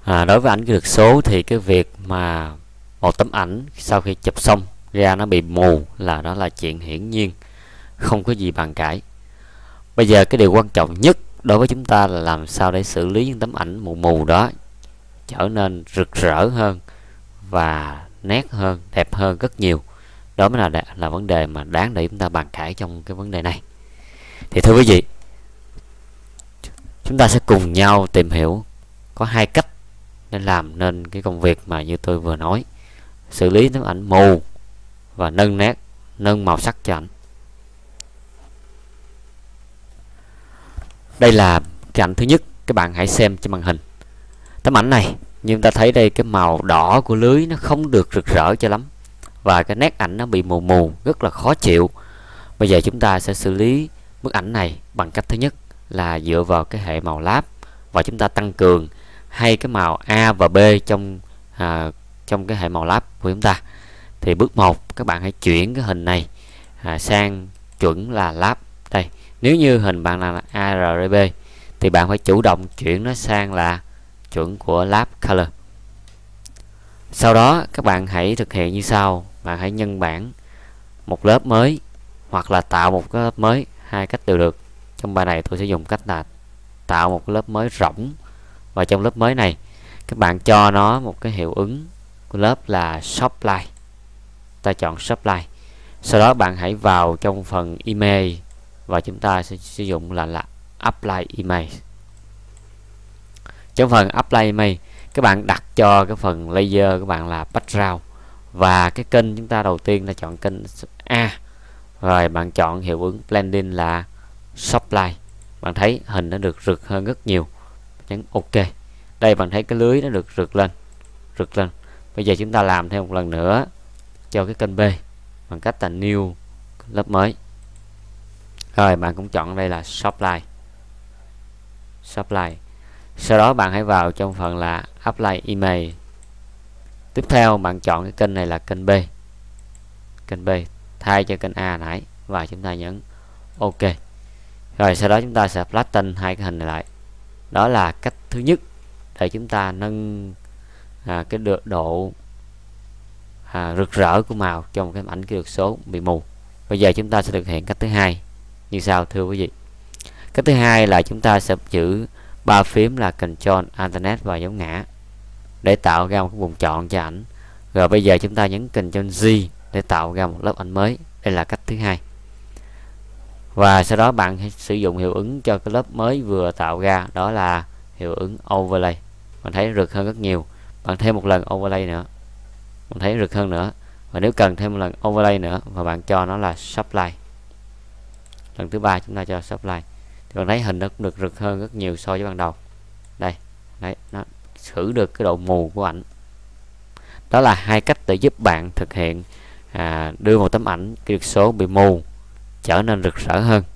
Đối với ảnh kỹ thuật số thì cái việc mà một tấm ảnh sau khi chụp xong ra nó bị mù đó là chuyện hiển nhiên, không có gì bàn cãi. Bây giờ cái điều quan trọng nhất đối với chúng ta là làm sao để xử lý những tấm ảnh mù mù đó trở nên rực rỡ hơn và nét hơn, đẹp hơn rất nhiều. Đó mới là vấn đề mà đáng để chúng ta bàn cãi trong cái vấn đề này. Thì thưa quý vị, chúng ta sẽ cùng nhau tìm hiểu có hai cách để làm nên cái công việc mà như tôi vừa nói, xử lý tấm ảnh mù và nâng nét, nâng màu sắc cho ảnh. Đây là cái ảnh thứ nhất, các bạn hãy xem trên màn hình. Tấm ảnh này như chúng ta thấy đây, cái màu đỏ của lưới nó không được rực rỡ cho lắm và cái nét ảnh nó bị mù mù, rất là khó chịu. Bây giờ chúng ta sẽ xử lý bức ảnh này bằng cách thứ nhất là dựa vào cái hệ màu láp và chúng ta tăng cường hai cái màu A và B trong cái hệ màu láp của chúng ta. Thì bước 1, các bạn hãy chuyển cái hình này sang chuẩn là láp. Đây, nếu như hình bạn là ARGB thì bạn phải chủ động chuyển nó sang là chuẩn của lab color. Sau đó các bạn hãy thực hiện như sau: bạn hãy nhân bản một lớp mới hoặc là tạo một cái lớp mới, hai cách đều được. Trong bài này tôi sẽ dùng cách là tạo một cái lớp mới rỗng, và trong lớp mới này các bạn cho nó một cái hiệu ứng của lớp là Shopline. Ta chọn Shopline. Sau đó bạn hãy vào trong phần image và chúng ta sẽ sử dụng là Apply Image. Trong phần Apply Image, các bạn đặt cho cái phần layer các bạn là background, và cái kênh chúng ta đầu tiên là chọn kênh A, rồi bạn chọn hiệu ứng blending là Shopline. Bạn thấy hình nó được rực hơn rất nhiều. Nhấn OK. Đây bạn thấy cái lưới nó được rực lên. Bây giờ chúng ta làm thêm một lần nữa cho cái kênh B bằng cách là new lớp mới. Rồi bạn cũng chọn đây là Shopline. Sau đó bạn hãy vào trong phần là Apply Image. Tiếp theo bạn chọn cái kênh này là kênh B thay cho kênh A nãy, và chúng ta nhấn OK. Rồi sau đó chúng ta sẽ flatten hai cái hình này lại. Đó là cách thứ nhất để chúng ta nâng cái độ rực rỡ của màu trong cái ảnh kỹ thuật số bị mù. Bây giờ chúng ta sẽ thực hiện cách thứ hai như sau, thưa quý vị. Cách thứ hai là chúng ta sẽ giữ 3 phím là Ctrl, Alternate và dấu ngã để tạo ra một cái vùng chọn cho ảnh. Rồi bây giờ chúng ta nhấn Ctrl G để tạo ra một lớp ảnh mới. Đây là cách thứ hai. Và sau đó bạn hãy sử dụng hiệu ứng cho cái lớp mới vừa tạo ra, đó là hiệu ứng Overlay. Bạn thấy rực hơn rất nhiều. Bạn thêm một lần Overlay nữa, bạn thấy rực hơn nữa. Và nếu cần thêm một lần Overlay nữa và bạn cho nó là Shopline, lần thứ 3 chúng ta cho Shopline, thì bạn thấy hình nó cũng được rực hơn rất nhiều so với ban đầu. Đây, đấy, nó xử được cái độ mù của ảnh. Đó là hai cách để giúp bạn thực hiện đưa một tấm ảnh kỹ thuật số bị mù trở nên rực rỡ hơn.